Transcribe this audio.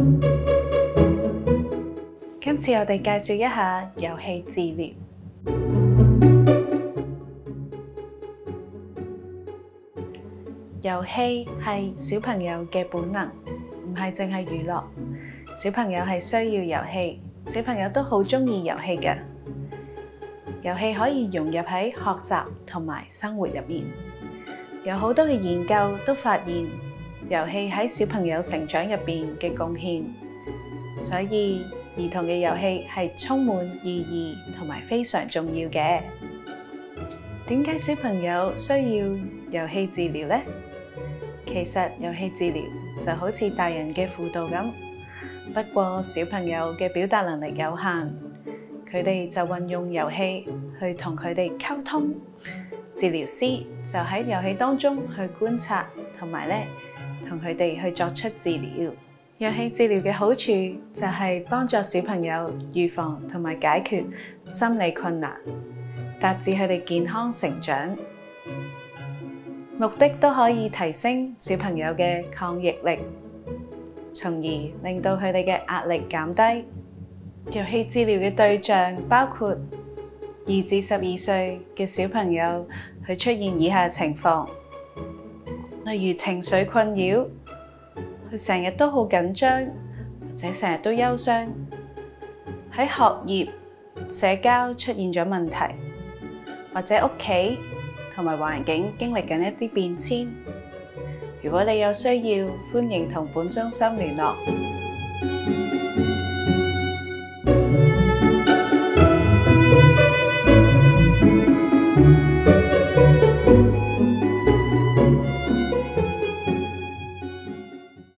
今次我哋介紹一下遊戲治療。遊戲係小朋友嘅本能，唔係淨係娛樂。小朋友係需要遊戲，小朋友都好鍾意遊戲嘅。遊戲可以融入喺學習同埋生活入面。有好多嘅研究都發現，遊戲喺小朋友成長入邊嘅貢獻，所以兒童嘅遊戲係充滿意義同埋非常重要嘅。點解小朋友需要遊戲治療呢？其實遊戲治療就好似大人嘅輔導咁，不過小朋友嘅表達能力有限，佢哋就運用遊戲去同佢哋溝通。治療師就喺遊戲當中去觀察，同埋同佢哋去作出治療。遊戲治療嘅好處就係幫助小朋友預防同埋解決心理困難，達至佢哋健康成長。目的都可以提升小朋友嘅抗逆力，從而令到佢哋嘅壓力減低。遊戲治療嘅對象包括2至12歲嘅小朋友，佢出現以下情況，例如情緒困擾，佢成日都好緊張，或者成日都憂傷，喺學業、社交出現咗問題，或者屋企同埋環境經歷緊一啲變遷。如果你有需要，歡迎同本中心聯絡。